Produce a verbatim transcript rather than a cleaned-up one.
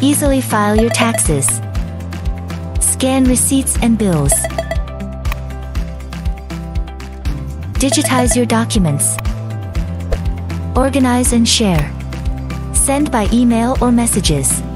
Easily file your taxes. Scan receipts and bills. Digitize your documents. Organize and share. Send by email or messages.